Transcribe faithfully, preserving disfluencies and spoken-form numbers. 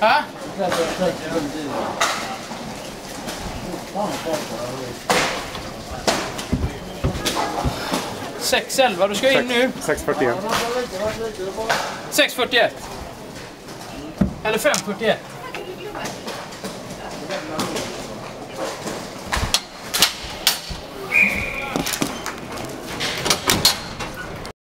Ha? sex elva, du ska in nu. sex fyrtioett. sex fyrtioett. Eller fem fyrtioett.